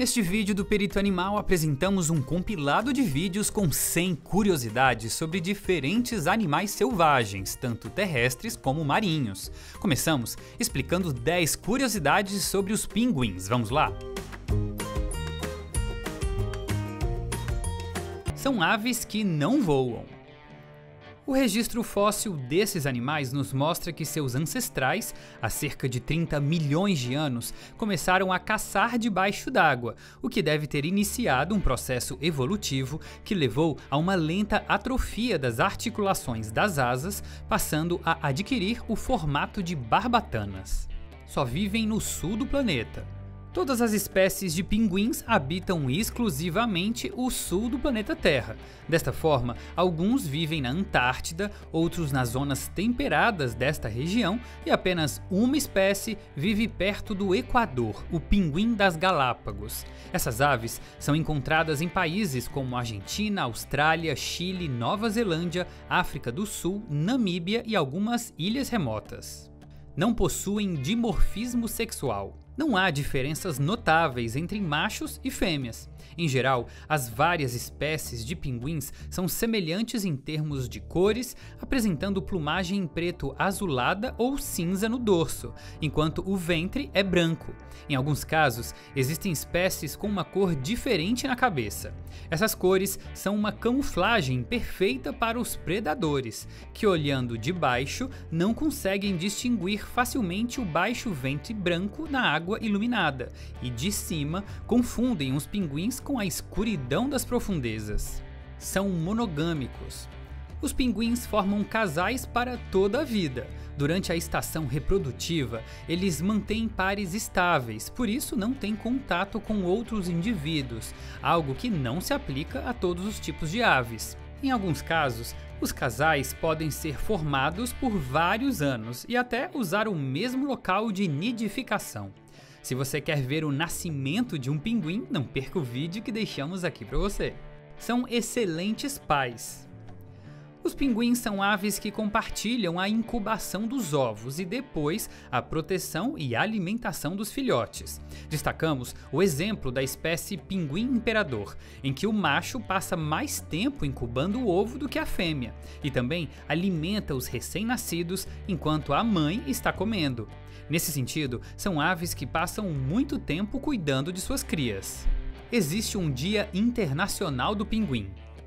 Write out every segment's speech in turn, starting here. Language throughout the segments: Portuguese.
Neste vídeo do Perito Animal apresentamos um compilado de vídeos com 100 curiosidades sobre diferentes animais selvagens, tanto terrestres como marinhos. Começamos explicando 10 curiosidades sobre os pinguins. Vamos lá? São aves que não voam. O registro fóssil desses animais nos mostra que seus ancestrais, há cerca de 30 milhões de anos, começaram a caçar debaixo d'água, o que deve ter iniciado um processo evolutivo que levou a uma lenta atrofia das articulações das asas, passando a adquirir o formato de barbatanas. Só vivem no sul do planeta. Todas as espécies de pinguins habitam exclusivamente o sul do planeta Terra. Desta forma, alguns vivem na Antártida, outros nas zonas temperadas desta região e apenas uma espécie vive perto do Equador, o pinguim das Galápagos. Essas aves são encontradas em países como Argentina, Austrália, Chile, Nova Zelândia, África do Sul, Namíbia e algumas ilhas remotas. Não possuem dimorfismo sexual. Não há diferenças notáveis entre machos e fêmeas. Em geral, as várias espécies de pinguins são semelhantes em termos de cores, apresentando plumagem em preto azulada ou cinza no dorso, enquanto o ventre é branco. Em alguns casos, existem espécies com uma cor diferente na cabeça. Essas cores são uma camuflagem perfeita para os predadores, que olhando de baixo não conseguem distinguir facilmente o baixo ventre branco na água iluminada, e de cima confundem os pinguins com a escuridão das profundezas. São monogâmicos. Os pinguins formam casais para toda a vida. Durante a estação reprodutiva, eles mantêm pares estáveis, por isso não têm contato com outros indivíduos, algo que não se aplica a todos os tipos de aves. Em alguns casos, os casais podem ser formados por vários anos e até usar o mesmo local de nidificação. Se você quer ver o nascimento de um pinguim, não perca o vídeo que deixamos aqui para você. São excelentes pais. Os pinguins são aves que compartilham a incubação dos ovos e depois a proteção e alimentação dos filhotes. Destacamos o exemplo da espécie pinguim imperador, em que o macho passa mais tempo incubando o ovo do que a fêmea, e também alimenta os recém-nascidos enquanto a mãe está comendo. Nesse sentido, são aves que passam muito tempo cuidando de suas crias. Existe um Dia Internacional do Pinguim.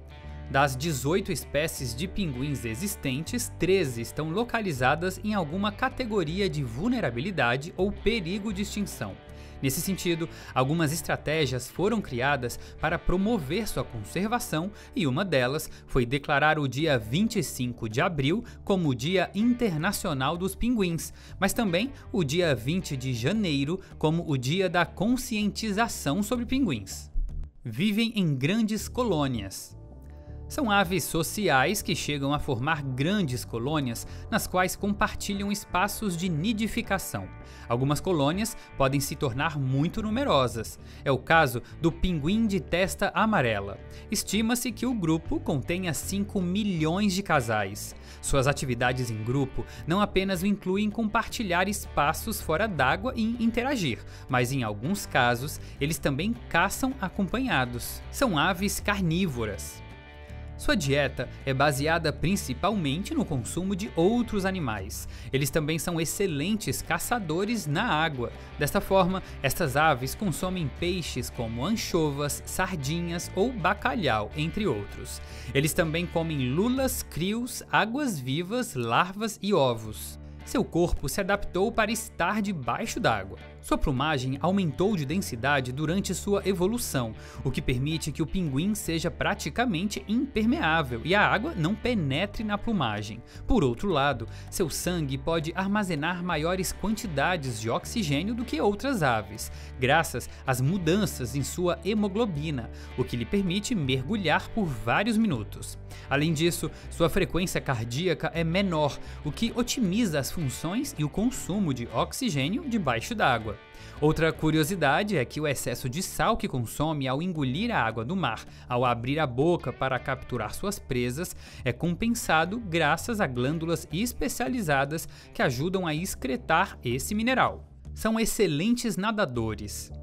Das 18 espécies de pinguins existentes, 13 estão localizadas em alguma categoria de vulnerabilidade ou perigo de extinção. Nesse sentido, algumas estratégias foram criadas para promover sua conservação e uma delas foi declarar o dia 25 de abril como o Dia Internacional dos Pinguins, mas também o dia 20 de janeiro como o Dia da Conscientização sobre Pinguins. Vivem em grandes colônias. São aves sociais que chegam a formar grandes colônias nas quais compartilham espaços de nidificação. Algumas colônias podem se tornar muito numerosas. É o caso do pinguim de testa amarela. Estima-se que o grupo contenha 5 milhões de casais. Suas atividades em grupo não apenas incluem compartilhar espaços fora d'água e interagir, mas em alguns casos eles também caçam acompanhados. São aves carnívoras. Sua dieta é baseada principalmente no consumo de outros animais. Eles também são excelentes caçadores na água. Desta forma, estas aves consomem peixes como anchovas, sardinhas ou bacalhau, entre outros. Eles também comem lulas, crios, águas-vivas, larvas e ovos. Seu corpo se adaptou para estar debaixo d'água. Sua plumagem aumentou de densidade durante sua evolução, o que permite que o pinguim seja praticamente impermeável e a água não penetre na plumagem. Por outro lado, seu sangue pode armazenar maiores quantidades de oxigênio do que outras aves, graças às mudanças em sua hemoglobina, o que lhe permite mergulhar por vários minutos. Além disso, sua frequência cardíaca é menor, o que otimiza as funções e o consumo de oxigênio debaixo d'água. Outra curiosidade é que o excesso de sal que consome ao engolir a água do mar, ao abrir a boca para capturar suas presas, é compensado graças a glândulas especializadas que ajudam a excretar esse mineral. São excelentes nadadores.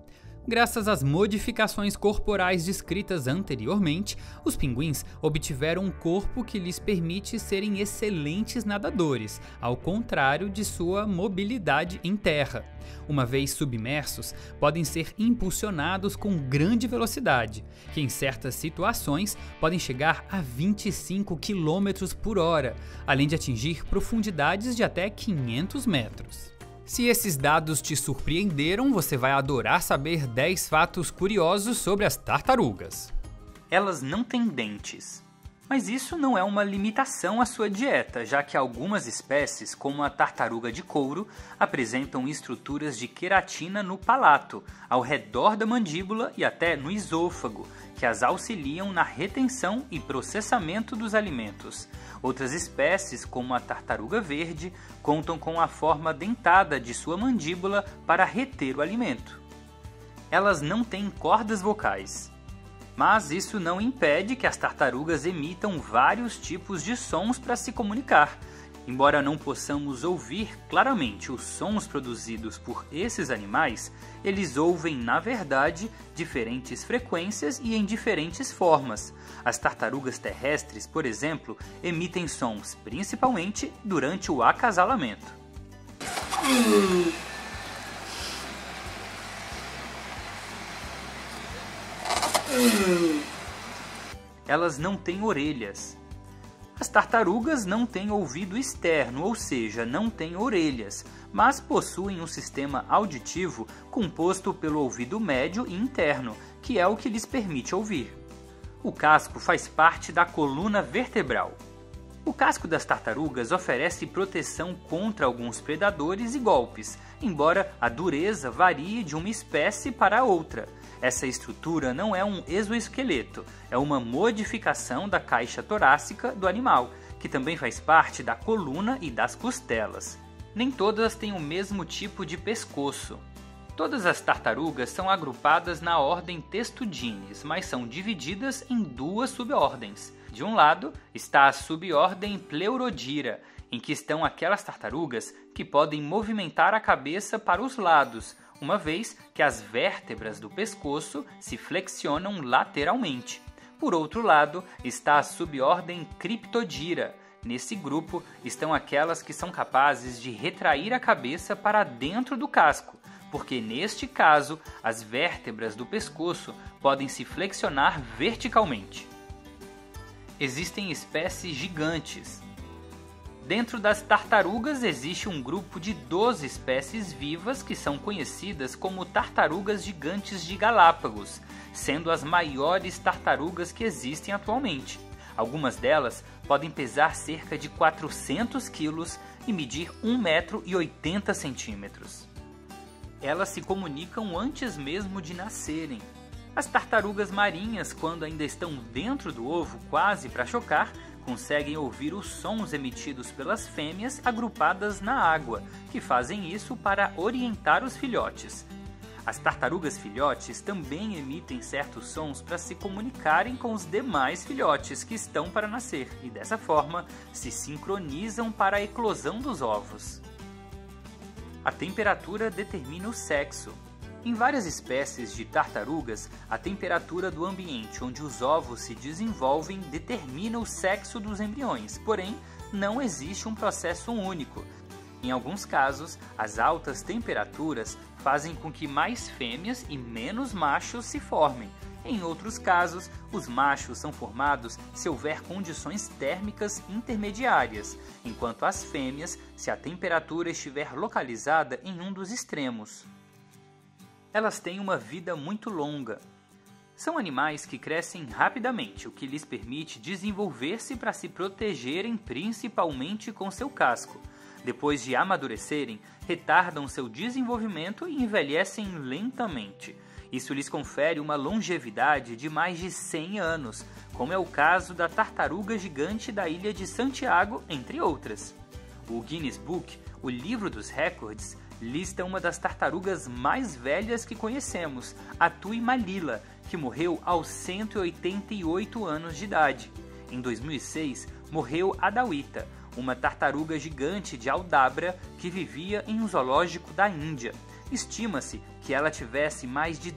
Graças às modificações corporais descritas anteriormente, os pinguins obtiveram um corpo que lhes permite serem excelentes nadadores, ao contrário de sua mobilidade em terra. Uma vez submersos, podem ser impulsionados com grande velocidade, que em certas situações podem chegar a 25 km por hora, além de atingir profundidades de até 500 metros. Se esses dados te surpreenderam, você vai adorar saber 10 fatos curiosos sobre as tartarugas. Elas não têm dentes. Mas isso não é uma limitação à sua dieta, já que algumas espécies, como a tartaruga de couro, apresentam estruturas de queratina no palato, ao redor da mandíbula e até no esôfago, que as auxiliam na retenção e processamento dos alimentos. Outras espécies, como a tartaruga verde, contam com a forma dentada de sua mandíbula para reter o alimento. Elas não têm cordas vocais. Mas isso não impede que as tartarugas emitam vários tipos de sons para se comunicar. Embora não possamos ouvir claramente os sons produzidos por esses animais, eles ouvem, na verdade, diferentes frequências e em diferentes formas. As tartarugas terrestres, por exemplo, emitem sons principalmente durante o acasalamento. Elas não têm orelhas. As tartarugas não têm ouvido externo, ou seja, não têm orelhas, mas possuem um sistema auditivo composto pelo ouvido médio e interno, que é o que lhes permite ouvir. O casco faz parte da coluna vertebral. O casco das tartarugas oferece proteção contra alguns predadores e golpes, embora a dureza varie de uma espécie para outra. Essa estrutura não é um exoesqueleto, é uma modificação da caixa torácica do animal, que também faz parte da coluna e das costelas. Nem todas têm o mesmo tipo de pescoço. Todas as tartarugas são agrupadas na ordem Testudines, mas são divididas em duas subordens. De um lado está a subordem Pleurodira, em que estão aquelas tartarugas que podem movimentar a cabeça para os lados, uma vez que as vértebras do pescoço se flexionam lateralmente. Por outro lado está a subordem Cryptodira. Nesse grupo estão aquelas que são capazes de retrair a cabeça para dentro do casco, porque neste caso as vértebras do pescoço podem se flexionar verticalmente. Existem espécies gigantes. Dentro das tartarugas existe um grupo de 12 espécies vivas que são conhecidas como tartarugas gigantes de Galápagos, sendo as maiores tartarugas que existem atualmente. Algumas delas podem pesar cerca de 400 quilos e medir 1,80 m. Elas se comunicam antes mesmo de nascerem. As tartarugas marinhas, quando ainda estão dentro do ovo, quase para chocar, conseguem ouvir os sons emitidos pelas fêmeas agrupadas na água, que fazem isso para orientar os filhotes. As tartarugas filhotes também emitem certos sons para se comunicarem com os demais filhotes que estão para nascer e, dessa forma, se sincronizam para a eclosão dos ovos. A temperatura determina o sexo. Em várias espécies de tartarugas, a temperatura do ambiente onde os ovos se desenvolvem determina o sexo dos embriões, porém, não existe um processo único. Em alguns casos, as altas temperaturas fazem com que mais fêmeas e menos machos se formem. Em outros casos, os machos são formados se houver condições térmicas intermediárias, enquanto as fêmeas se a temperatura estiver localizada em um dos extremos. Elas têm uma vida muito longa. São animais que crescem rapidamente, o que lhes permite desenvolver-se para se protegerem principalmente com seu casco. Depois de amadurecerem, retardam seu desenvolvimento e envelhecem lentamente. Isso lhes confere uma longevidade de mais de 100 anos, como é o caso da tartaruga gigante da ilha de Santiago, entre outras. O Guinness Book, o livro dos recordes, lista uma das tartarugas mais velhas que conhecemos, a Tuimalila, que morreu aos 188 anos de idade. Em 2006, morreu a Dawita, uma tartaruga gigante de Aldabra que vivia em um zoológico da Índia. Estima-se que ela tivesse mais de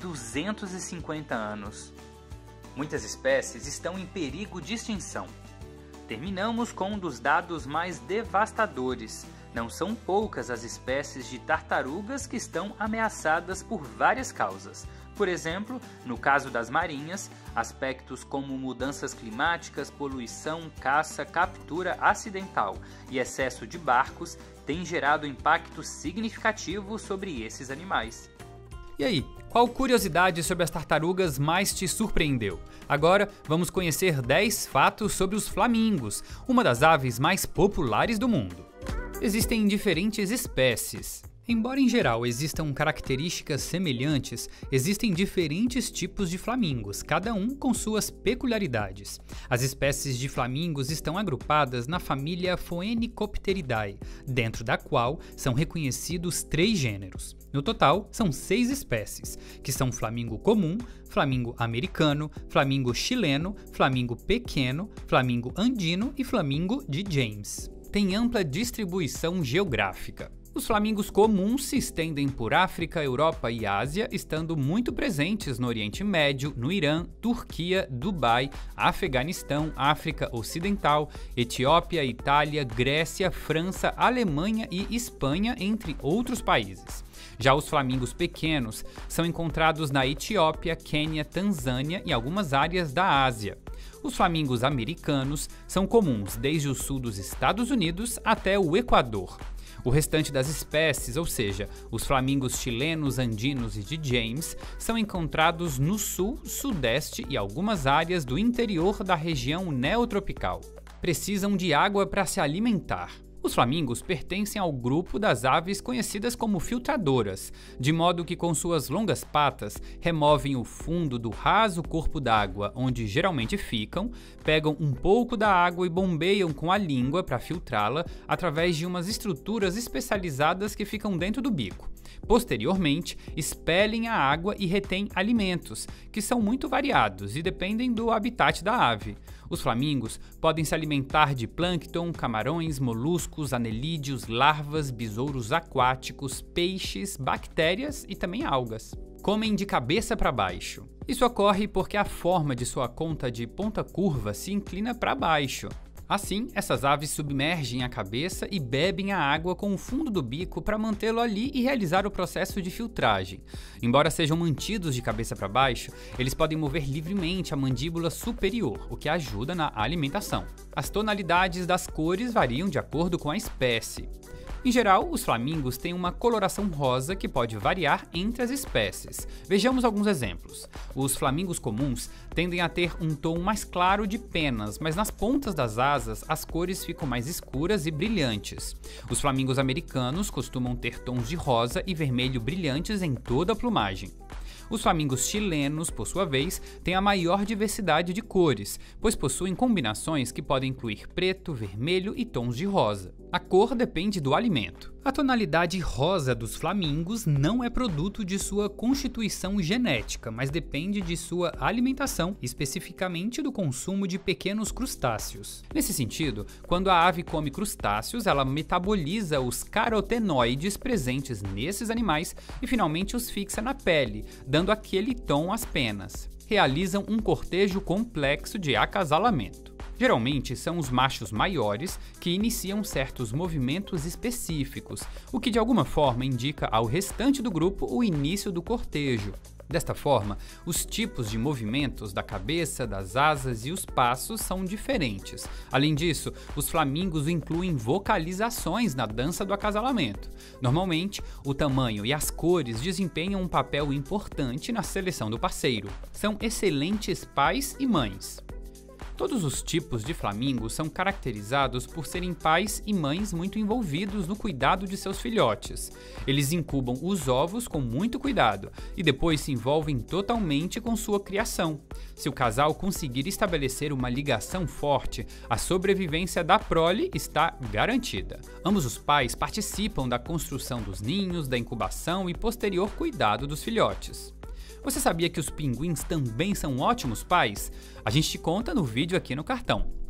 250 anos. Muitas espécies estão em perigo de extinção. Terminamos com um dos dados mais devastadores. Não são poucas as espécies de tartarugas que estão ameaçadas por várias causas. Por exemplo, no caso das marinhas, aspectos como mudanças climáticas, poluição, caça, captura acidental e excesso de barcos têm gerado impacto significativo sobre esses animais. E aí, qual curiosidade sobre as tartarugas mais te surpreendeu? Agora vamos conhecer 10 fatos sobre os flamingos, uma das aves mais populares do mundo. Existem diferentes espécies. Embora em geral existam características semelhantes, existem diferentes tipos de flamingos, cada um com suas peculiaridades. As espécies de flamingos estão agrupadas na família Phoenicopteridae, dentro da qual são reconhecidos 3 gêneros. No total, são 6 espécies, que são flamingo comum, flamingo americano, flamingo chileno, flamingo pequeno, flamingo andino e flamingo de James. Tem ampla distribuição geográfica. Os flamingos comuns se estendem por África, Europa e Ásia, estando muito presentes no Oriente Médio, no Irã, Turquia, Dubai, Afeganistão, África Ocidental, Etiópia, Itália, Grécia, França, Alemanha e Espanha, entre outros países. Já os flamingos pequenos são encontrados na Etiópia, Quênia, Tanzânia e algumas áreas da Ásia. Os flamingos americanos são comuns desde o sul dos Estados Unidos até o Equador. O restante das espécies, ou seja, os flamingos chilenos, andinos e de James, são encontrados no sul, sudeste e algumas áreas do interior da região neotropical. Precisam de água para se alimentar. Os flamingos pertencem ao grupo das aves conhecidas como filtradoras, de modo que com suas longas patas removem o fundo do raso corpo d'água onde geralmente ficam, pegam um pouco da água e bombeiam com a língua para filtrá-la através de umas estruturas especializadas que ficam dentro do bico. Posteriormente, expelem a água e retêm alimentos, que são muito variados e dependem do habitat da ave. Os flamingos podem se alimentar de plâncton, camarões, moluscos, anelídeos, larvas, besouros aquáticos, peixes, bactérias e também algas. Comem de cabeça para baixo. Isso ocorre porque a forma de sua conta de ponta curva se inclina para baixo. Assim, essas aves submergem a cabeça e bebem a água com o fundo do bico para mantê-lo ali e realizar o processo de filtragem. Embora sejam mantidos de cabeça para baixo, eles podem mover livremente a mandíbula superior, o que ajuda na alimentação. As tonalidades das cores variam de acordo com a espécie. Em geral, os flamingos têm uma coloração rosa que pode variar entre as espécies. Vejamos alguns exemplos. Os flamingos comuns tendem a ter um tom mais claro de penas, mas nas pontas das asas as cores ficam mais escuras e brilhantes. Os flamingos americanos costumam ter tons de rosa e vermelho brilhantes em toda a plumagem. Os flamingos chilenos, por sua vez, têm a maior diversidade de cores, pois possuem combinações que podem incluir preto, vermelho e tons de rosa. A cor depende do alimento. A tonalidade rosa dos flamingos não é produto de sua constituição genética, mas depende de sua alimentação, especificamente do consumo de pequenos crustáceos. Nesse sentido, quando a ave come crustáceos, ela metaboliza os carotenoides presentes nesses animais e finalmente os fixa na pele, dando aquele tom às penas. Realizam um cortejo complexo de acasalamento. Geralmente são os machos maiores que iniciam certos movimentos específicos, o que de alguma forma indica ao restante do grupo o início do cortejo. Desta forma, os tipos de movimentos da cabeça, das asas e os passos são diferentes. Além disso, os flamingos incluem vocalizações na dança do acasalamento. Normalmente, o tamanho e as cores desempenham um papel importante na seleção do parceiro. São excelentes pais e mães. Todos os tipos de flamingos são caracterizados por serem pais e mães muito envolvidos no cuidado de seus filhotes. Eles incubam os ovos com muito cuidado e depois se envolvem totalmente com sua criação. Se o casal conseguir estabelecer uma ligação forte, a sobrevivência da prole está garantida. Ambos os pais participam da construção dos ninhos, da incubação e posterior cuidado dos filhotes. Você sabia que os pinguins também são ótimos pais? A gente te conta no vídeo aqui no cartão.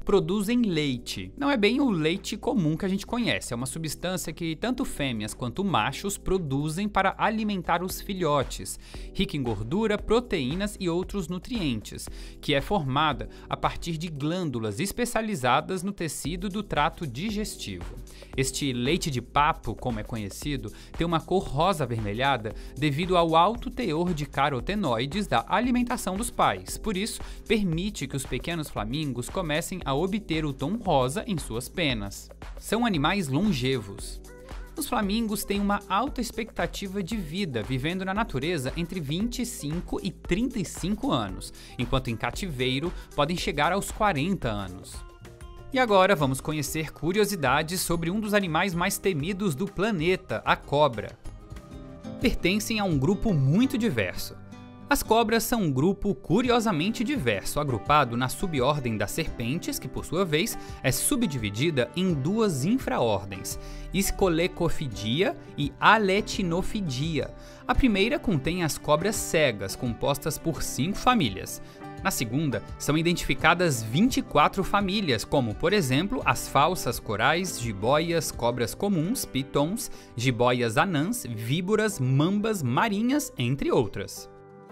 produzem leite. Não é bem o leite comum que a gente conhece, é uma substância que tanto fêmeas quanto machos produzem para alimentar os filhotes, rica em gordura, proteínas e outros nutrientes, que é formada a partir de glândulas especializadas no tecido do trato digestivo. Este leite de papo, como é conhecido, tem uma cor rosa avermelhada devido ao alto teor de carotenoides da alimentação dos pais. Por isso, permite que os pequenos flamingos comecem a obter o tom rosa em suas penas. São animais longevos. Os flamingos têm uma alta expectativa de vida, vivendo na natureza entre 25 e 35 anos, enquanto em cativeiro podem chegar aos 40 anos. E agora vamos conhecer curiosidades sobre um dos animais mais temidos do planeta, a cobra. Pertencem a um grupo muito diverso. As cobras são um grupo curiosamente diverso, agrupado na subordem das serpentes, que por sua vez é subdividida em duas infraordens, Scolecophidia e Aletinofidia. A primeira contém as cobras cegas, compostas por 5 famílias. Na segunda, são identificadas 24 famílias, como, por exemplo, as falsas corais, jiboias, cobras comuns, pitons, jiboias anãs, víboras, mambas, marinhas, entre outras.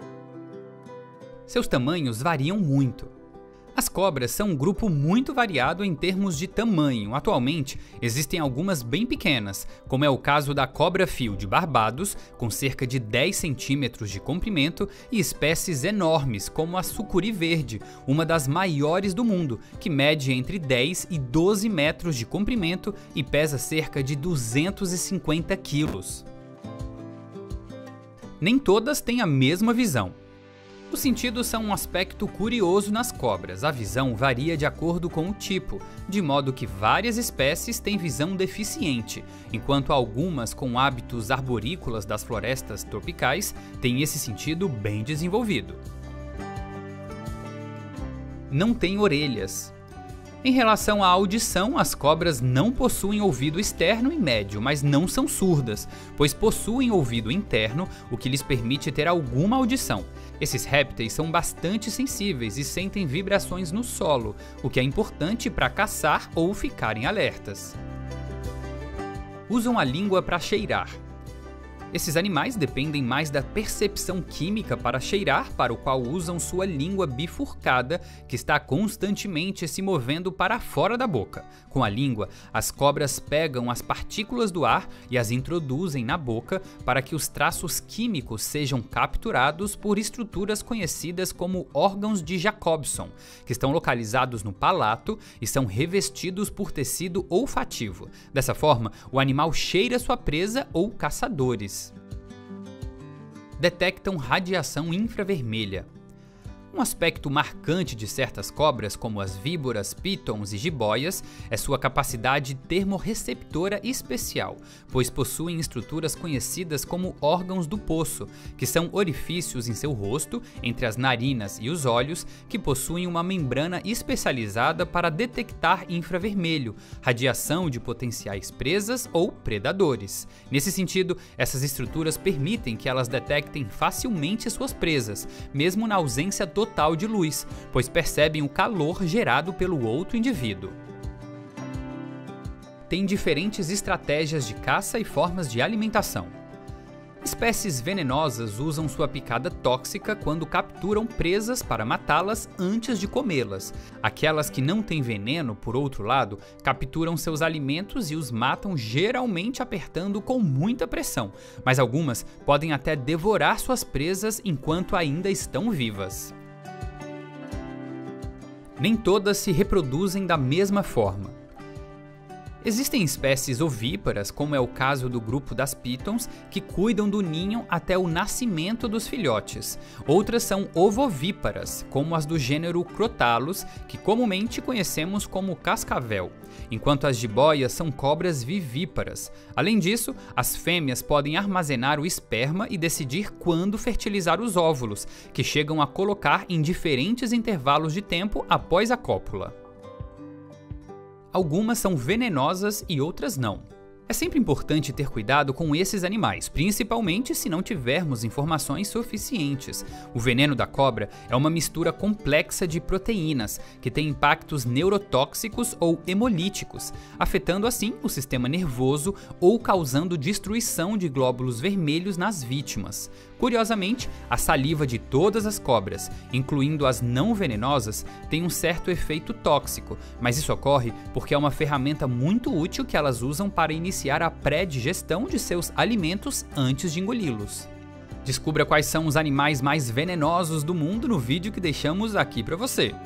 Seus tamanhos variam muito. As cobras são um grupo muito variado em termos de tamanho. Atualmente, existem algumas bem pequenas, como é o caso da cobra-fio de Barbados, com cerca de 10 centímetros de comprimento, e espécies enormes, como a sucuri verde, uma das maiores do mundo, que mede entre 10 e 12 metros de comprimento e pesa cerca de 250 quilos. Nem todas têm a mesma visão. Os sentidos são um aspecto curioso nas cobras. A visão varia de acordo com o tipo, de modo que várias espécies têm visão deficiente, enquanto algumas com hábitos arborícolas das florestas tropicais têm esse sentido bem desenvolvido. Não têm orelhas. Em relação à audição, as cobras não possuem ouvido externo e médio, mas não são surdas, pois possuem ouvido interno, o que lhes permite ter alguma audição. Esses répteis são bastante sensíveis e sentem vibrações no solo, o que é importante para caçar ou ficarem alertas. Usam a língua para cheirar. Esses animais dependem mais da percepção química para cheirar, para o qual usam sua língua bifurcada, que está constantemente se movendo para fora da boca. Com a língua, as cobras pegam as partículas do ar e as introduzem na boca para que os traços químicos sejam capturados por estruturas conhecidas como órgãos de Jacobson, que estão localizados no palato e são revestidos por tecido olfativo. Dessa forma, o animal cheira sua presa ou caçadores. Detectam radiação infravermelha. Um aspecto marcante de certas cobras, como as víboras, pitons e jiboias, é sua capacidade termorreceptora especial, pois possuem estruturas conhecidas como órgãos do poço, que são orifícios em seu rosto, entre as narinas e os olhos, que possuem uma membrana especializada para detectar infravermelho, radiação de potenciais presas ou predadores. Nesse sentido, essas estruturas permitem que elas detectem facilmente suas presas, mesmo na ausência total de luz, pois percebem o calor gerado pelo outro indivíduo. Tem diferentes estratégias de caça e formas de alimentação. Espécies venenosas usam sua picada tóxica quando capturam presas para matá-las antes de comê-las. Aquelas que não têm veneno, por outro lado, capturam seus alimentos e os matam geralmente apertando com muita pressão, mas algumas podem até devorar suas presas enquanto ainda estão vivas. Nem todas se reproduzem da mesma forma. Existem espécies ovíparas, como é o caso do grupo das pitons, que cuidam do ninho até o nascimento dos filhotes. Outras são ovovíparas, como as do gênero Crotalus, que comumente conhecemos como cascavel, enquanto as jiboias são cobras vivíparas. Além disso, as fêmeas podem armazenar o esperma e decidir quando fertilizar os óvulos, que chegam a colocar em diferentes intervalos de tempo após a cópula. Algumas são venenosas e outras não. É sempre importante ter cuidado com esses animais, principalmente se não tivermos informações suficientes. O veneno da cobra é uma mistura complexa de proteínas, que tem impactos neurotóxicos ou hemolíticos, afetando assim o sistema nervoso ou causando destruição de glóbulos vermelhos nas vítimas. Curiosamente, a saliva de todas as cobras, incluindo as não venenosas, tem um certo efeito tóxico, mas isso ocorre porque é uma ferramenta muito útil que elas usam para iniciar a pré-digestão de seus alimentos antes de engoli-los. Descubra quais são os animais mais venenosos do mundo no vídeo que deixamos aqui para você.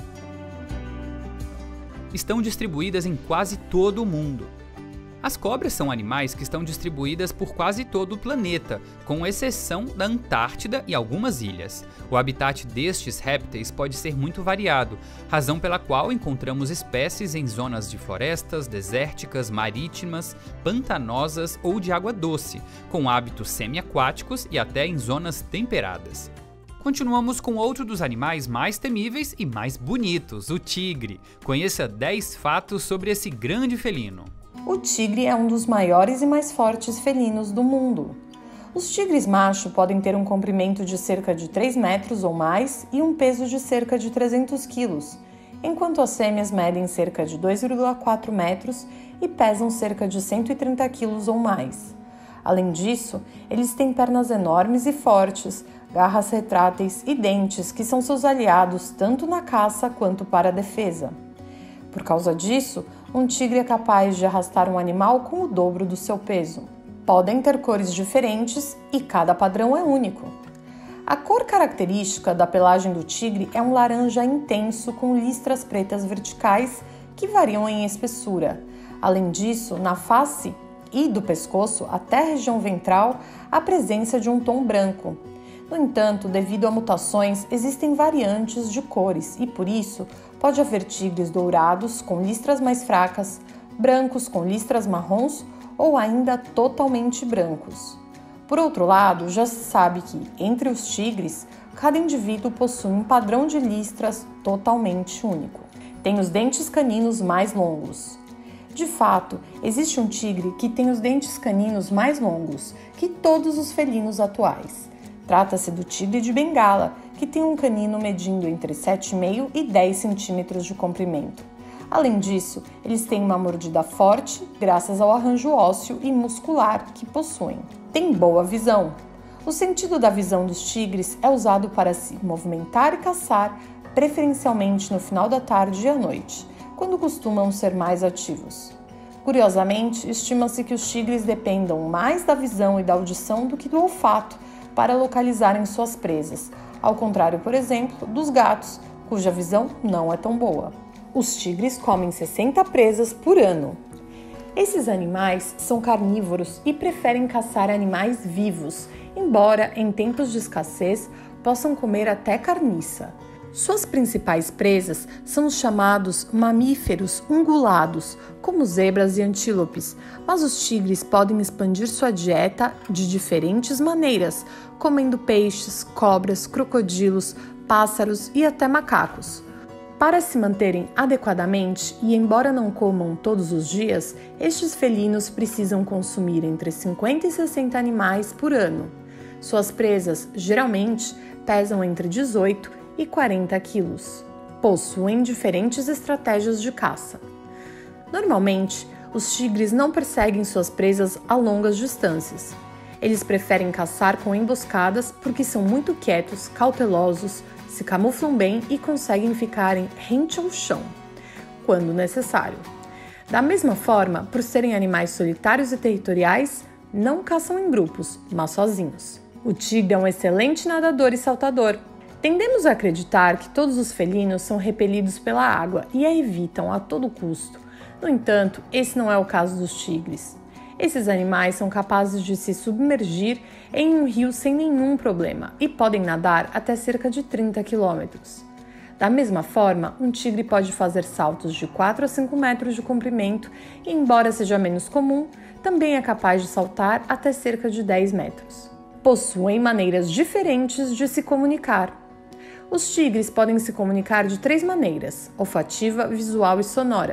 Estão distribuídas em quase todo o mundo. As cobras são animais que estão distribuídas por quase todo o planeta, com exceção da Antártida e algumas ilhas. O habitat destes répteis pode ser muito variado, razão pela qual encontramos espécies em zonas de florestas, desérticas, marítimas, pantanosas ou de água doce, com hábitos semiaquáticos e até em zonas temperadas. Continuamos com outro dos animais mais temíveis e mais bonitos, o tigre. Conheça 10 fatos sobre esse grande felino. O tigre é um dos maiores e mais fortes felinos do mundo. Os tigres macho podem ter um comprimento de cerca de 3 metros ou mais e um peso de cerca de 300 quilos, enquanto as fêmeas medem cerca de 2,4 metros e pesam cerca de 130 quilos ou mais. Além disso, eles têm pernas enormes e fortes, garras retráteis e dentes que são seus aliados tanto na caça quanto para a defesa. Por causa disso, um tigre é capaz de arrastar um animal com o dobro do seu peso. Podem ter cores diferentes e cada padrão é único. A cor característica da pelagem do tigre é um laranja intenso com listras pretas verticais que variam em espessura. Além disso, na face e do pescoço até a região ventral, há presença de um tom branco. No entanto, devido a mutações, existem variantes de cores e, por isso, pode haver tigres dourados com listras mais fracas, brancos com listras marrons ou ainda totalmente brancos. Por outro lado, já se sabe que, entre os tigres, cada indivíduo possui um padrão de listras totalmente único. Tem os dentes caninos mais longos. De fato, existe um tigre que tem os dentes caninos mais longos que todos os felinos atuais. Trata-se do tigre de Bengala, que tem um canino medindo entre 7,5 e 10 centímetros de comprimento. Além disso, eles têm uma mordida forte, graças ao arranjo ósseo e muscular que possuem. Tem boa visão. O sentido da visão dos tigres é usado para se movimentar e caçar, preferencialmente no final da tarde e à noite, quando costumam ser mais ativos. Curiosamente, estima-se que os tigres dependam mais da visão e da audição do que do olfato para localizarem suas presas, ao contrário, por exemplo, dos gatos, cuja visão não é tão boa. Os tigres comem 60 presas por ano. Esses animais são carnívoros e preferem caçar animais vivos, embora em tempos de escassez possam comer até carniça. Suas principais presas são os chamados mamíferos ungulados, como zebras e antílopes, mas os tigres podem expandir sua dieta de diferentes maneiras, comendo peixes, cobras, crocodilos, pássaros e até macacos. Para se manterem adequadamente e embora não comam todos os dias, estes felinos precisam consumir entre 50 e 60 animais por ano. Suas presas, geralmente, pesam entre 18 e 40 quilos. Possuem diferentes estratégias de caça. Normalmente, os tigres não perseguem suas presas a longas distâncias. Eles preferem caçar com emboscadas porque são muito quietos, cautelosos, se camuflam bem e conseguem ficar rente ao chão, quando necessário. Da mesma forma, por serem animais solitários e territoriais, não caçam em grupos, mas sozinhos. O tigre é um excelente nadador e saltador. Tendemos a acreditar que todos os felinos são repelidos pela água e a evitam a todo custo. No entanto, esse não é o caso dos tigres. Esses animais são capazes de se submergir em um rio sem nenhum problema e podem nadar até cerca de 30 quilômetros. Da mesma forma, um tigre pode fazer saltos de 4 a 5 metros de comprimento e, embora seja menos comum, também é capaz de saltar até cerca de 10 metros. Possuem maneiras diferentes de se comunicar. Os tigres podem se comunicar de 3 maneiras: olfativa, visual e sonora.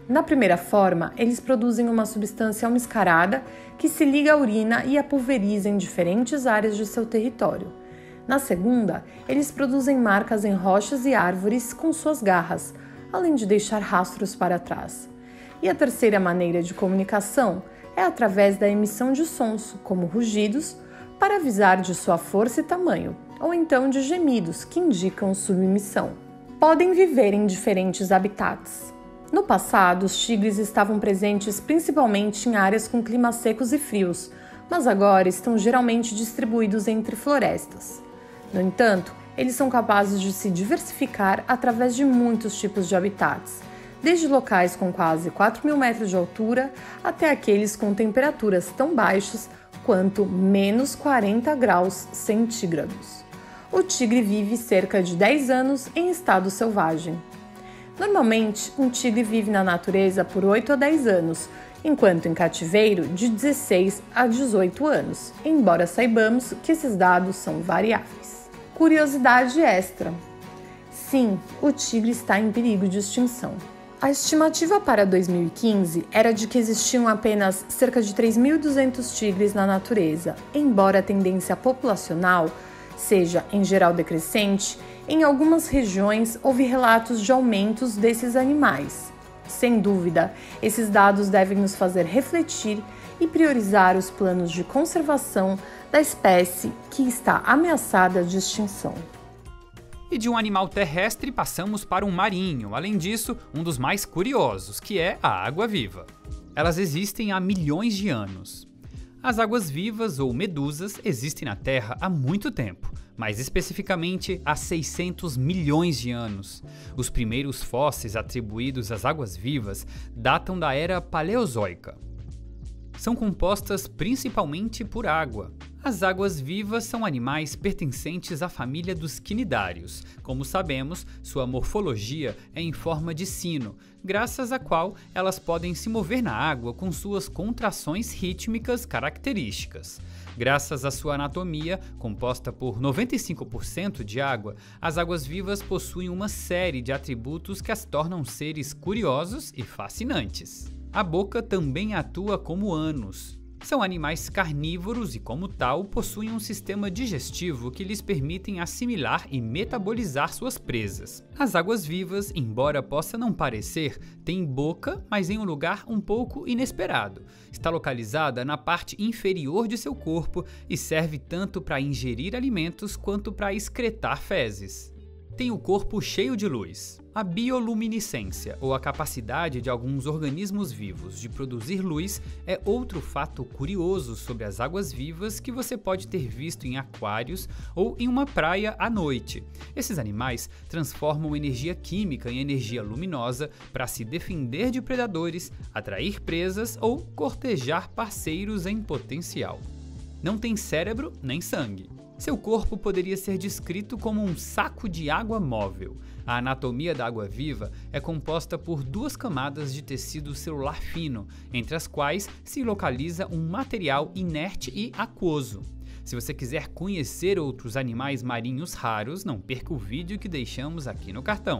Na primeira forma, eles produzem uma substância almiscarada que se liga à urina e a pulveriza em diferentes áreas de seu território. Na segunda, eles produzem marcas em rochas e árvores com suas garras, além de deixar rastros para trás. E a terceira maneira de comunicação é através da emissão de sons, como rugidos, para avisar de sua força e tamanho, ou então de gemidos, que indicam submissão. Podem viver em diferentes habitats. No passado, os tigres estavam presentes principalmente em áreas com climas secos e frios, mas agora estão geralmente distribuídos entre florestas. No entanto, eles são capazes de se diversificar através de muitos tipos de habitats, desde locais com quase 4.000 metros de altura até aqueles com temperaturas tão baixas quanto menos 40 graus centígrados. O tigre vive cerca de 10 anos em estado selvagem. Normalmente, um tigre vive na natureza por 8 a 10 anos, enquanto em cativeiro de 16 a 18 anos, embora saibamos que esses dados são variáveis. Curiosidade extra: sim, o tigre está em perigo de extinção. A estimativa para 2015 era de que existiam apenas cerca de 3.200 tigres na natureza, embora a tendência populacional seja, em geral, decrescente. Em algumas regiões houve relatos de aumentos desses animais. Sem dúvida, esses dados devem nos fazer refletir e priorizar os planos de conservação da espécie que está ameaçada de extinção. E de um animal terrestre passamos para um marinho, além disso, um dos mais curiosos, que é a água-viva. Elas existem há milhões de anos. As águas-vivas ou medusas existem na Terra há muito tempo, mais especificamente há 600 milhões de anos. Os primeiros fósseis atribuídos às águas-vivas datam da era Paleozoica. São compostas principalmente por água. As águas-vivas são animais pertencentes à família dos quinidários. Como sabemos, sua morfologia é em forma de sino, graças à qual elas podem se mover na água com suas contrações rítmicas características. Graças à sua anatomia, composta por 95% de água, as águas-vivas possuem uma série de atributos que as tornam seres curiosos e fascinantes. A boca também atua como ânus. São animais carnívoros e, como tal, possuem um sistema digestivo que lhes permitem assimilar e metabolizar suas presas. As águas-vivas, embora possa não parecer, têm boca, mas em um lugar um pouco inesperado. Está localizada na parte inferior de seu corpo e serve tanto para ingerir alimentos quanto para excretar fezes. Tem o corpo cheio de luz. A bioluminescência, ou a capacidade de alguns organismos vivos de produzir luz, é outro fato curioso sobre as águas-vivas que você pode ter visto em aquários ou em uma praia à noite. Esses animais transformam energia química em energia luminosa para se defender de predadores, atrair presas ou cortejar parceiros em potencial. Não tem cérebro nem sangue. Seu corpo poderia ser descrito como um saco de água móvel. A anatomia da água-viva é composta por duas camadas de tecido celular fino, entre as quais se localiza um material inerte e aquoso. Se você quiser conhecer outros animais marinhos raros, não perca o vídeo que deixamos aqui no cartão.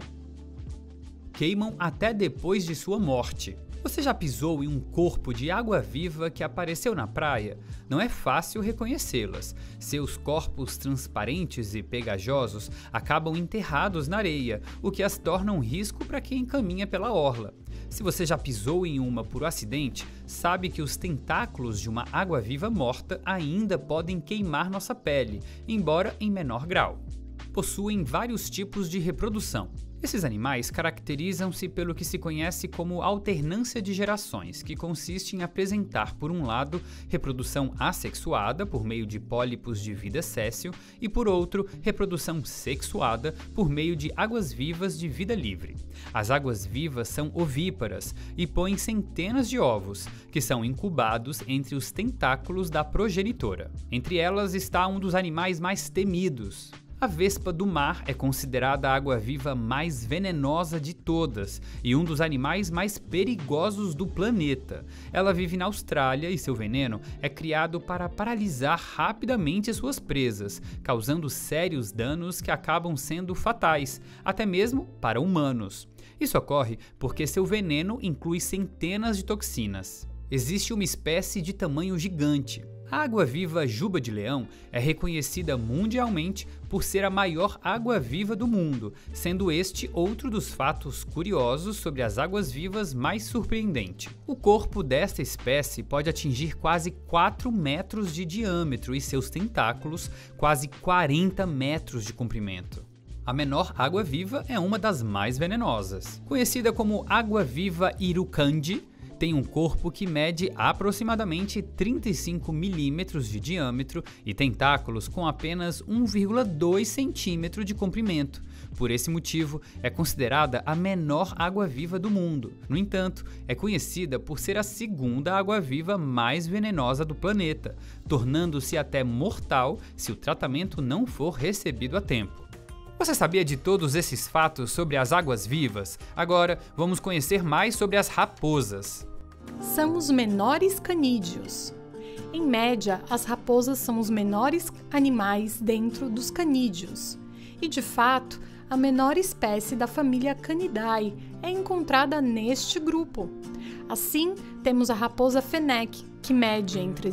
Queimam até depois de sua morte. Você já pisou em um corpo de água-viva que apareceu na praia? Não é fácil reconhecê-las. Seus corpos transparentes e pegajosos acabam enterrados na areia, o que as torna um risco para quem caminha pela orla. Se você já pisou em uma por acidente, sabe que os tentáculos de uma água-viva morta ainda podem queimar nossa pele, embora em menor grau. Possuem vários tipos de reprodução. Esses animais caracterizam-se pelo que se conhece como alternância de gerações, que consiste em apresentar, por um lado, reprodução assexuada, por meio de pólipos de vida séssil, e, por outro, reprodução sexuada, por meio de águas-vivas de vida livre. As águas-vivas são ovíparas e põem centenas de ovos, que são incubados entre os tentáculos da progenitora. Entre elas está um dos animais mais temidos. A vespa do mar é considerada a água-viva mais venenosa de todas e um dos animais mais perigosos do planeta. Ela vive na Austrália e seu veneno é criado para paralisar rapidamente suas presas, causando sérios danos que acabam sendo fatais, até mesmo para humanos. Isso ocorre porque seu veneno inclui centenas de toxinas. Existe uma espécie de tamanho gigante. A água-viva juba de leão é reconhecida mundialmente por ser a maior água-viva do mundo, sendo este outro dos fatos curiosos sobre as águas-vivas mais surpreendente. O corpo desta espécie pode atingir quase 4 metros de diâmetro e seus tentáculos quase 40 metros de comprimento. A menor água-viva é uma das mais venenosas. Conhecida como água-viva irukandji, tem um corpo que mede aproximadamente 35 milímetros de diâmetro e tentáculos com apenas 1,2 centímetro de comprimento. Por esse motivo, é considerada a menor água-viva do mundo. No entanto, é conhecida por ser a segunda água-viva mais venenosa do planeta, tornando-se até mortal se o tratamento não for recebido a tempo. Você sabia de todos esses fatos sobre as águas-vivas? Agora, vamos conhecer mais sobre as raposas. São os menores canídeos. Em média, as raposas são os menores animais dentro dos canídeos. E, de fato, a menor espécie da família Canidae é encontrada neste grupo. Assim, temos a raposa fennec, que mede entre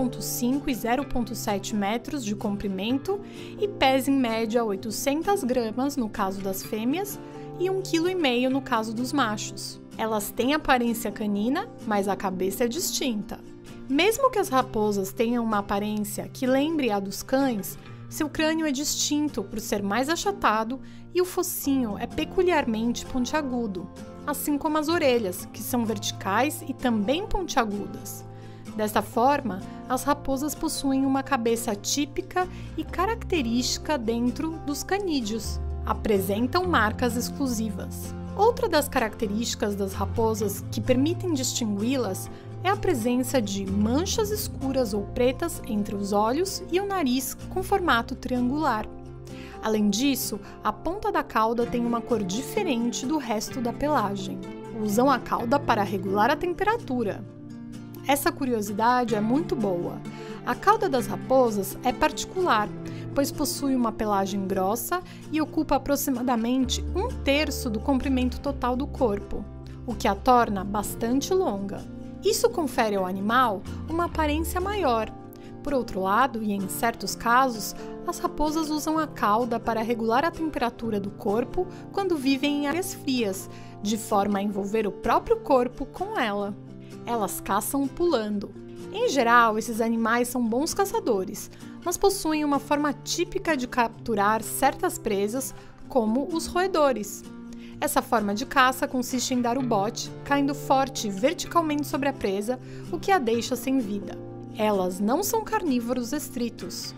0,5 e 0,7 metros de comprimento e pesa em média 800 gramas no caso das fêmeas e 1,5 kg no caso dos machos. Elas têm aparência canina, mas a cabeça é distinta. Mesmo que as raposas tenham uma aparência que lembre a dos cães, seu crânio é distinto por ser mais achatado e o focinho é peculiarmente pontiagudo, assim como as orelhas, que são verticais e também pontiagudas. Desta forma, as raposas possuem uma cabeça típica e característica dentro dos canídeos. Apresentam marcas exclusivas. Outra das características das raposas que permitem distingui-las é a presença de manchas escuras ou pretas entre os olhos e o nariz com formato triangular. Além disso, a ponta da cauda tem uma cor diferente do resto da pelagem. Usam a cauda para regular a temperatura. Essa curiosidade é muito boa. A cauda das raposas é particular, pois possui uma pelagem grossa e ocupa aproximadamente 1/3 do comprimento total do corpo, o que a torna bastante longa. Isso confere ao animal uma aparência maior. Por outro lado, e em certos casos, as raposas usam a cauda para regular a temperatura do corpo quando vivem em áreas frias, de forma a envolver o próprio corpo com ela. Elas caçam pulando. Em geral, esses animais são bons caçadores, mas possuem uma forma típica de capturar certas presas, como os roedores. Essa forma de caça consiste em dar o bote, caindo forte verticalmente sobre a presa, o que a deixa sem vida. Elas não são carnívoros estritos.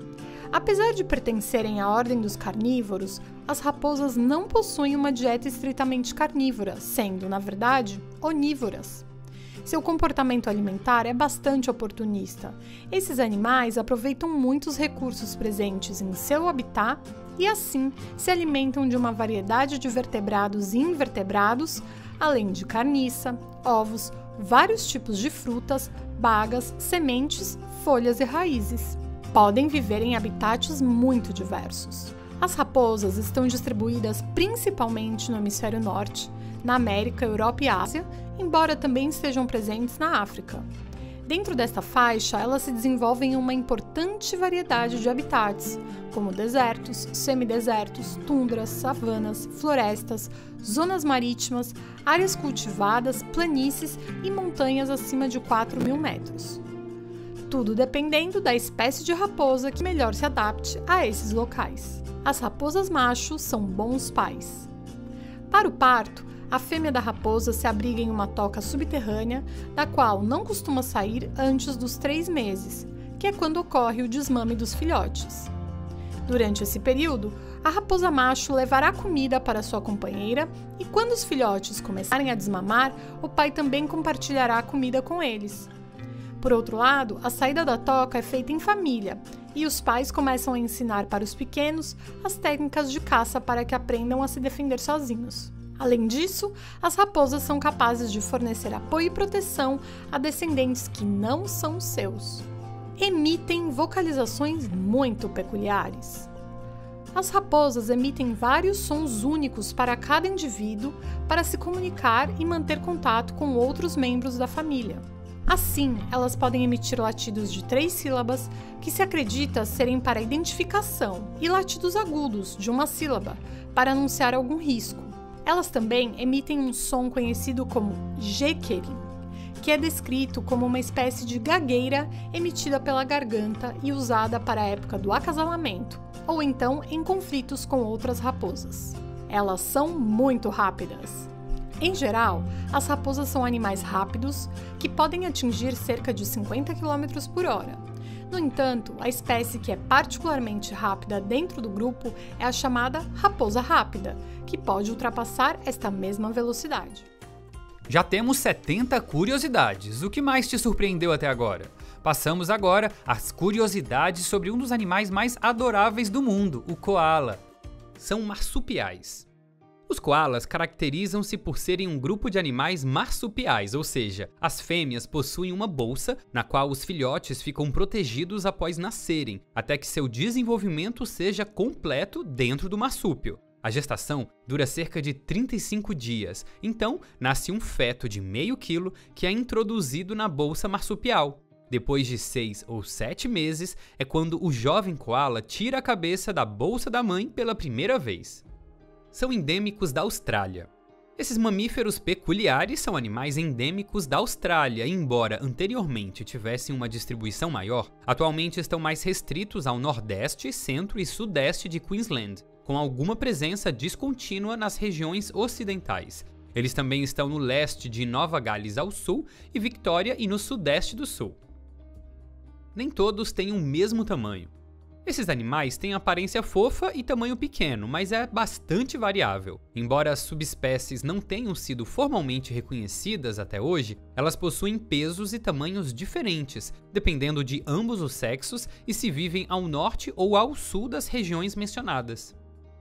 Apesar de pertencerem à ordem dos carnívoros, as raposas não possuem uma dieta estritamente carnívora, sendo, na verdade, onívoras. Seu comportamento alimentar é bastante oportunista. Esses animais aproveitam muitos recursos presentes em seu habitat e, assim, se alimentam de uma variedade de vertebrados e invertebrados, além de carniça, ovos, vários tipos de frutas, bagas, sementes, folhas e raízes. Podem viver em habitats muito diversos. As raposas estão distribuídas principalmente no hemisfério norte, na América, Europa e Ásia, embora também estejam presentes na África. Dentro desta faixa, elas se desenvolvem em uma importante variedade de habitats, como desertos, semidesertos, tundras, savanas, florestas, zonas marítimas, áreas cultivadas, planícies e montanhas acima de 4.000 metros. Tudo dependendo da espécie de raposa que melhor se adapte a esses locais. As raposas macho são bons pais. Para o parto, a fêmea da raposa se abriga em uma toca subterrânea, da qual não costuma sair antes dos 3 meses, que é quando ocorre o desmame dos filhotes. Durante esse período, a raposa macho levará comida para sua companheira e quando os filhotes começarem a desmamar, o pai também compartilhará a comida com eles. Por outro lado, a saída da toca é feita em família e os pais começam a ensinar para os pequenos as técnicas de caça para que aprendam a se defender sozinhos. Além disso, as raposas são capazes de fornecer apoio e proteção a descendentes que não são seus. Emitem vocalizações muito peculiares. As raposas emitem vários sons únicos para cada indivíduo para se comunicar e manter contato com outros membros da família. Assim, elas podem emitir latidos de 3 sílabas, que se acredita serem para identificação, e latidos agudos, de uma sílaba, para anunciar algum risco. Elas também emitem um som conhecido como jequerim, que é descrito como uma espécie de gagueira emitida pela garganta e usada para a época do acasalamento, ou então em conflitos com outras raposas. Elas são muito rápidas. Em geral, as raposas são animais rápidos que podem atingir cerca de 50 km por hora. No entanto, a espécie que é particularmente rápida dentro do grupo é a chamada raposa rápida, que pode ultrapassar esta mesma velocidade. Já temos 70 curiosidades. O que mais te surpreendeu até agora? Passamos agora às curiosidades sobre um dos animais mais adoráveis do mundo, o coala. São marsupiais. Os coalas caracterizam-se por serem um grupo de animais marsupiais, ou seja, as fêmeas possuem uma bolsa na qual os filhotes ficam protegidos após nascerem, até que seu desenvolvimento seja completo dentro do marsúpio. A gestação dura cerca de 35 dias, então nasce um feto de meio quilo que é introduzido na bolsa marsupial. Depois de 6 ou 7 meses é quando o jovem coala tira a cabeça da bolsa da mãe pela primeira vez. São endêmicos da Austrália. Esses mamíferos peculiares são animais endêmicos da Austrália e, embora anteriormente tivessem uma distribuição maior, atualmente estão mais restritos ao nordeste, centro e sudeste de Queensland, com alguma presença descontínua nas regiões ocidentais. Eles também estão no leste de Nova Gales ao sul e Victoria e no sudeste do sul. Nem todos têm o mesmo tamanho. Esses animais têm aparência fofa e tamanho pequeno, mas é bastante variável. Embora as subespécies não tenham sido formalmente reconhecidas até hoje, elas possuem pesos e tamanhos diferentes, dependendo de ambos os sexos e se vivem ao norte ou ao sul das regiões mencionadas.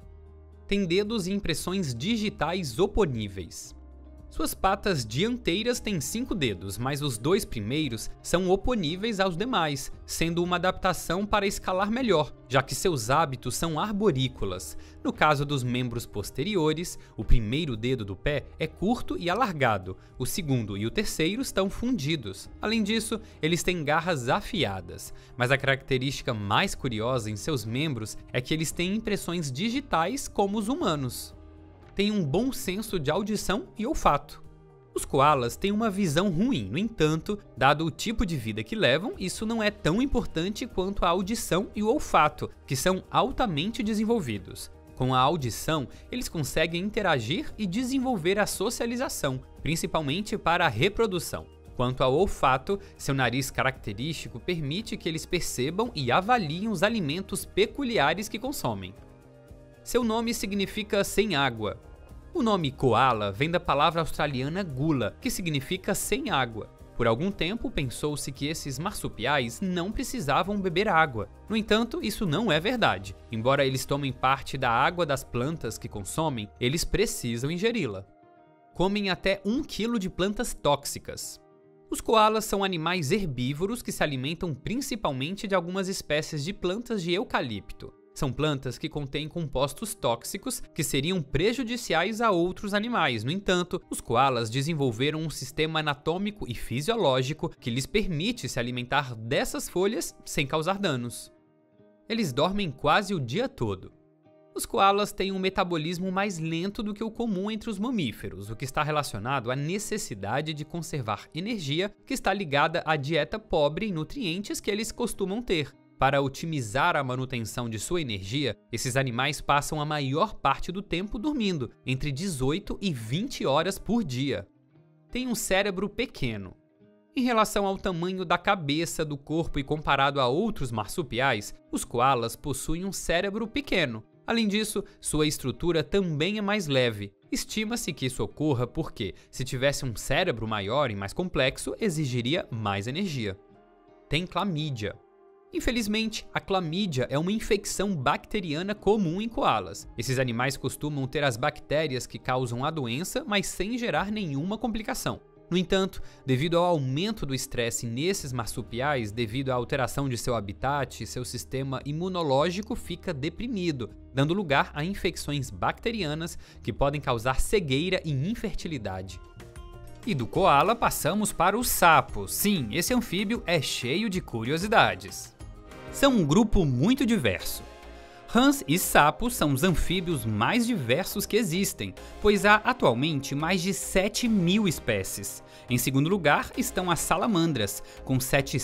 Tem dedos e impressões digitais oponíveis. Suas patas dianteiras têm 5 dedos, mas os 2 primeiros são oponíveis aos demais, sendo uma adaptação para escalar melhor, já que seus hábitos são arborícolas. No caso dos membros posteriores, o primeiro dedo do pé é curto e alargado, o segundo e o terceiro estão fundidos. Além disso, eles têm garras afiadas, mas a característica mais curiosa em seus membros é que eles têm impressões digitais como os humanos. Têm um bom senso de audição e olfato. Os coalas têm uma visão ruim, no entanto, dado o tipo de vida que levam, isso não é tão importante quanto a audição e o olfato, que são altamente desenvolvidos. Com a audição, eles conseguem interagir e desenvolver a socialização, principalmente para a reprodução. Quanto ao olfato, seu nariz característico permite que eles percebam e avaliem os alimentos peculiares que consomem. Seu nome significa sem água. O nome koala vem da palavra australiana gula, que significa sem água. Por algum tempo, pensou-se que esses marsupiais não precisavam beber água. No entanto, isso não é verdade. Embora eles tomem parte da água das plantas que consomem, eles precisam ingeri-la. Comem até 1 quilo de plantas tóxicas. Os koalas são animais herbívoros que se alimentam principalmente de algumas espécies de plantas de eucalipto. São plantas que contêm compostos tóxicos que seriam prejudiciais a outros animais. No entanto, os koalas desenvolveram um sistema anatômico e fisiológico que lhes permite se alimentar dessas folhas sem causar danos. Eles dormem quase o dia todo. Os koalas têm um metabolismo mais lento do que o comum entre os mamíferos, o que está relacionado à necessidade de conservar energia que está ligada à dieta pobre em nutrientes que eles costumam ter. Para otimizar a manutenção de sua energia, esses animais passam a maior parte do tempo dormindo, entre 18 e 20 horas por dia. Tem um cérebro pequeno. Em relação ao tamanho da cabeça, do corpo e comparado a outros marsupiais, os koalas possuem um cérebro pequeno. Além disso, sua estrutura também é mais leve. Estima-se que isso ocorra porque, se tivesse um cérebro maior e mais complexo, exigiria mais energia. Tem clamídia. Infelizmente, a clamídia é uma infecção bacteriana comum em koalas. Esses animais costumam ter as bactérias que causam a doença, mas sem gerar nenhuma complicação. No entanto, devido ao aumento do estresse nesses marsupiais, devido à alteração de seu habitat, seu sistema imunológico fica deprimido, dando lugar a infecções bacterianas que podem causar cegueira e infertilidade. E do coala passamos para o sapo. Sim, esse anfíbio é cheio de curiosidades. São um grupo muito diverso. Rãs e sapos são os anfíbios mais diversos que existem, pois há atualmente mais de 7.000 espécies. Em segundo lugar estão as salamandras, com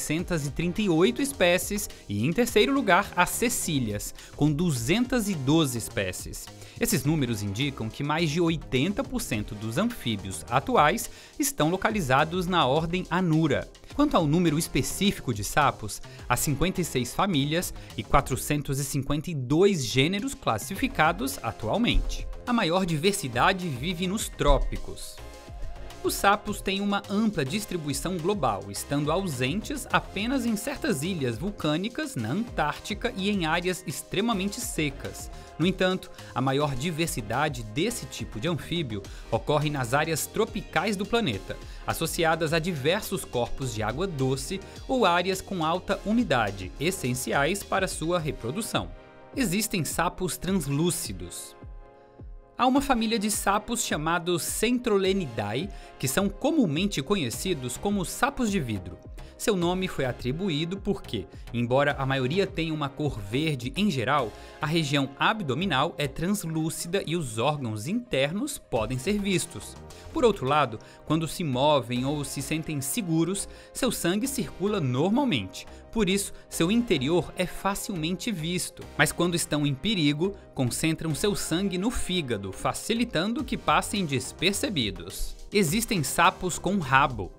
738 espécies, e em terceiro lugar as cecílias, com 212 espécies. Esses números indicam que mais de 80% dos anfíbios atuais estão localizados na ordem Anura. Quanto ao número específico de sapos, há 56 famílias e 452 gêneros classificados atualmente. A maior diversidade vive nos trópicos. Os sapos têm uma ampla distribuição global, estando ausentes apenas em certas ilhas vulcânicas na Antártica e em áreas extremamente secas. No entanto, a maior diversidade desse tipo de anfíbio ocorre nas áreas tropicais do planeta, associadas a diversos corpos de água doce ou áreas com alta umidade, essenciais para sua reprodução. Existem sapos translúcidos. Há uma família de sapos chamados Centrolenidae, que são comumente conhecidos como sapos de vidro. Seu nome foi atribuído porque, embora a maioria tenha uma cor verde em geral, a região abdominal é translúcida e os órgãos internos podem ser vistos. Por outro lado, quando se movem ou se sentem seguros, seu sangue circula normalmente, por isso seu interior é facilmente visto. Mas quando estão em perigo, concentram seu sangue no fígado, facilitando que passem despercebidos. Existem sapos com rabo.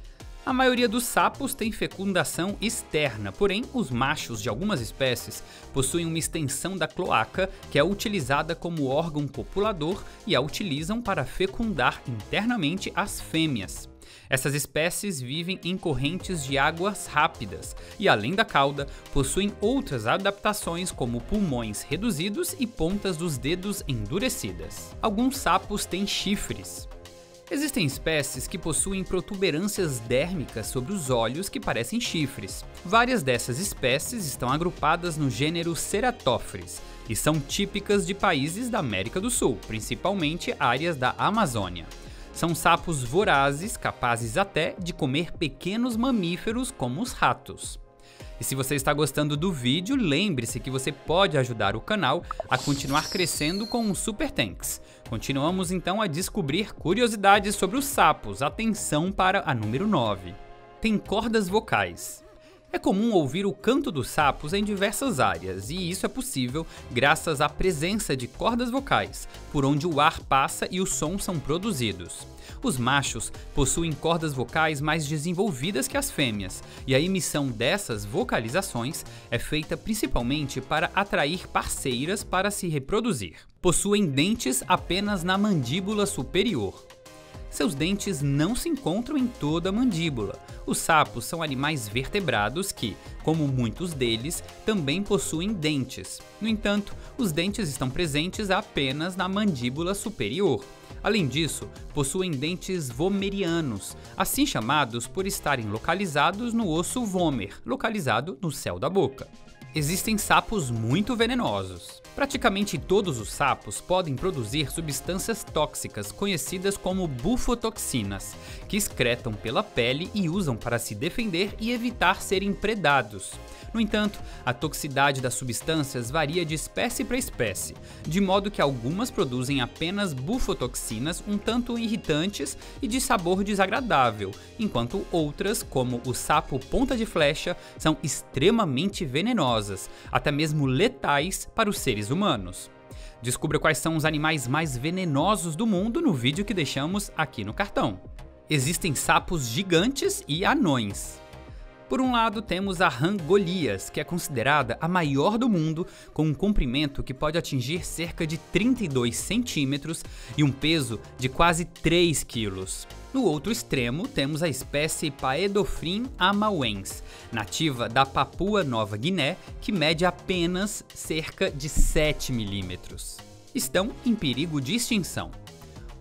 A maioria dos sapos tem fecundação externa, porém os machos de algumas espécies possuem uma extensão da cloaca que é utilizada como órgão copulador e a utilizam para fecundar internamente as fêmeas. Essas espécies vivem em correntes de águas rápidas e, além da cauda, possuem outras adaptações como pulmões reduzidos e pontas dos dedos endurecidas. Alguns sapos têm chifres. Existem espécies que possuem protuberâncias dérmicas sobre os olhos que parecem chifres. Várias dessas espécies estão agrupadas no gênero Ceratophrys e são típicas de países da América do Sul, principalmente áreas da Amazônia. São sapos vorazes, capazes até de comer pequenos mamíferos como os ratos. E se você está gostando do vídeo, lembre-se que você pode ajudar o canal a continuar crescendo com um Super Thanks. Continuamos então a descobrir curiosidades sobre os sapos. Atenção para a número 9. Tem cordas vocais. É comum ouvir o canto dos sapos em diversas áreas, e isso é possível graças à presença de cordas vocais, por onde o ar passa e os sons são produzidos. Os machos possuem cordas vocais mais desenvolvidas que as fêmeas, e a emissão dessas vocalizações é feita principalmente para atrair parceiras para se reproduzir. Possuem dentes apenas na mandíbula superior. Seus dentes não se encontram em toda a mandíbula. Os sapos são animais vertebrados que, como muitos deles, também possuem dentes. No entanto, os dentes estão presentes apenas na mandíbula superior. Além disso, possuem dentes vomerianos, assim chamados por estarem localizados no osso vômer, localizado no céu da boca. Existem sapos muito venenosos. Praticamente todos os sapos podem produzir substâncias tóxicas conhecidas como bufotoxinas, que excretam pela pele e usam para se defender e evitar serem predados. No entanto, a toxicidade das substâncias varia de espécie para espécie, de modo que algumas produzem apenas bufotoxinas um tanto irritantes e de sabor desagradável, enquanto outras, como o sapo ponta de flecha, são extremamente venenosas, até mesmo letais para os seres humanos. Descubra quais são os animais mais venenosos do mundo no vídeo que deixamos aqui no cartão. Existem sapos gigantes e anões. Por um lado, temos a rã Golias, que é considerada a maior do mundo, com um comprimento que pode atingir cerca de 32 centímetros e um peso de quase 3 quilos. No outro extremo, temos a espécie Paedophryne amauense, nativa da Papua Nova Guiné, que mede apenas cerca de 7 milímetros. Estão em perigo de extinção.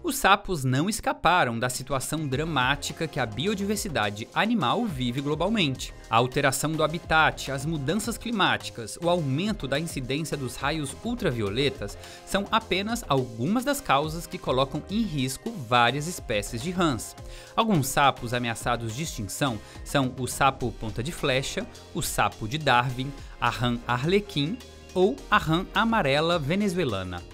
Os sapos não escaparam da situação dramática que a biodiversidade animal vive globalmente. A alteração do habitat, as mudanças climáticas, o aumento da incidência dos raios ultravioletas são apenas algumas das causas que colocam em risco várias espécies de rãs. Alguns sapos ameaçados de extinção são o sapo ponta de flecha, o sapo de Darwin, a rã arlequim ou a rã amarela venezuelana.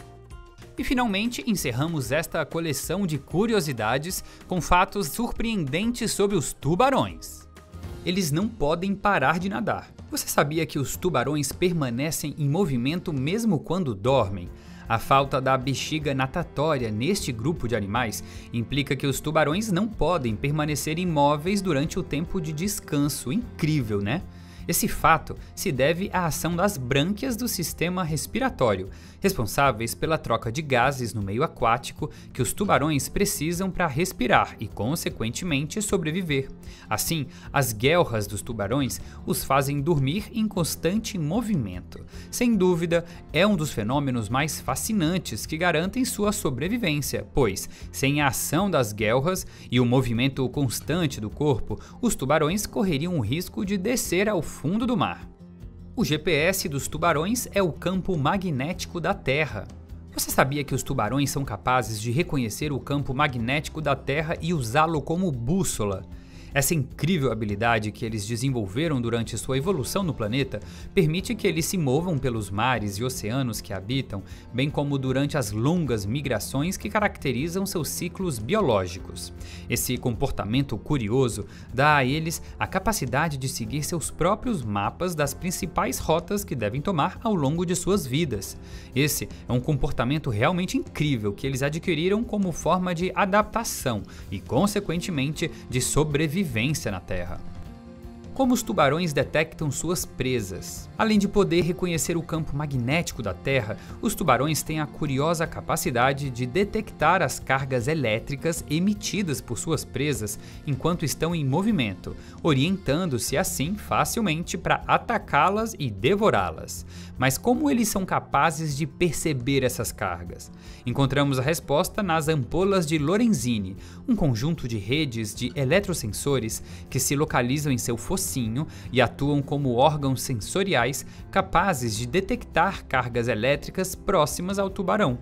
E finalmente encerramos esta coleção de curiosidades com fatos surpreendentes sobre os tubarões. Eles não podem parar de nadar. Você sabia que os tubarões permanecem em movimento mesmo quando dormem? A falta da bexiga natatória neste grupo de animais implica que os tubarões não podem permanecer imóveis durante o tempo de descanso. Incrível, né? Esse fato se deve à ação das brânquias do sistema respiratório, responsáveis pela troca de gases no meio aquático que os tubarões precisam para respirar e, consequentemente, sobreviver. Assim, as guelras dos tubarões os fazem dormir em constante movimento. Sem dúvida, é um dos fenômenos mais fascinantes que garantem sua sobrevivência, pois, sem a ação das guelras e o movimento constante do corpo, os tubarões correriam o risco de descer ao fundo do mar. O GPS dos tubarões é o campo magnético da Terra. Você sabia que os tubarões são capazes de reconhecer o campo magnético da Terra e usá-lo como bússola? Essa incrível habilidade que eles desenvolveram durante sua evolução no planeta permite que eles se movam pelos mares e oceanos que habitam, bem como durante as longas migrações que caracterizam seus ciclos biológicos. Esse comportamento curioso dá a eles a capacidade de seguir seus próprios mapas das principais rotas que devem tomar ao longo de suas vidas. Esse é um comportamento realmente incrível que eles adquiriram como forma de adaptação e, consequentemente, de sobrevivência na Terra. Como os tubarões detectam suas presas? Além de poder reconhecer o campo magnético da Terra, os tubarões têm a curiosa capacidade de detectar as cargas elétricas emitidas por suas presas enquanto estão em movimento, orientando-se assim facilmente para atacá-las e devorá-las. Mas como eles são capazes de perceber essas cargas? Encontramos a resposta nas ampolas de Lorenzini, um conjunto de redes de eletrosensores que se localizam em seu focinho e atuam como órgãos sensoriais capazes de detectar cargas elétricas próximas ao tubarão.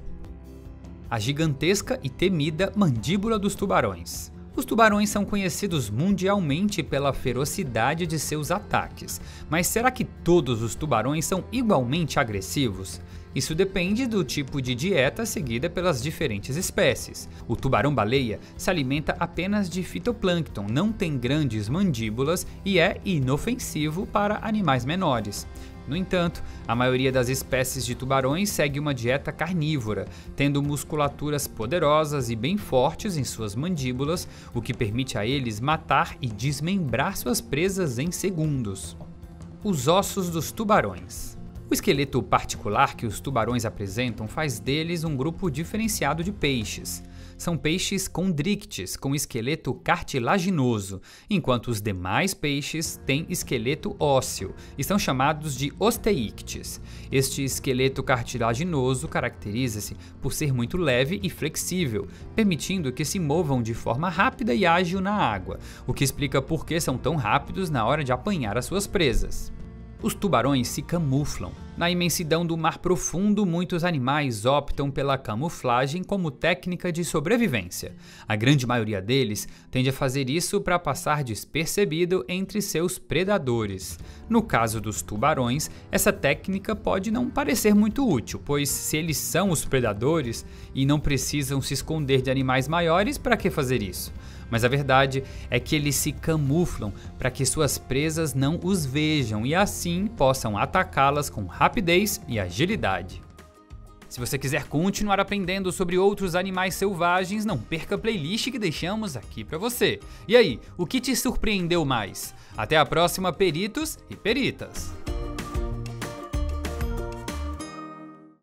A gigantesca e temida mandíbula dos tubarões. Os tubarões são conhecidos mundialmente pela ferocidade de seus ataques, mas será que todos os tubarões são igualmente agressivos? Isso depende do tipo de dieta seguida pelas diferentes espécies. O tubarão-baleia se alimenta apenas de fitoplâncton, não tem grandes mandíbulas e é inofensivo para animais menores. No entanto, a maioria das espécies de tubarões segue uma dieta carnívora, tendo musculaturas poderosas e bem fortes em suas mandíbulas, o que permite a eles matar e desmembrar suas presas em segundos. Os ossos dos tubarões. O esqueleto particular que os tubarões apresentam faz deles um grupo diferenciado de peixes. São peixes condrictes, com esqueleto cartilaginoso, enquanto os demais peixes têm esqueleto ósseo e são chamados de osteíctes. Este esqueleto cartilaginoso caracteriza-se por ser muito leve e flexível, permitindo que se movam de forma rápida e ágil na água, o que explica por que são tão rápidos na hora de apanhar as suas presas. Os tubarões se camuflam. Na imensidão do mar profundo, muitos animais optam pela camuflagem como técnica de sobrevivência. A grande maioria deles tende a fazer isso para passar despercebido entre seus predadores. No caso dos tubarões, essa técnica pode não parecer muito útil, pois se eles são os predadores e não precisam se esconder de animais maiores, para que fazer isso? Mas a verdade é que eles se camuflam para que suas presas não os vejam e assim possam atacá-las com rapidez e agilidade. Se você quiser continuar aprendendo sobre outros animais selvagens, não perca a playlist que deixamos aqui para você. E aí, o que te surpreendeu mais? Até a próxima, peritos e peritas!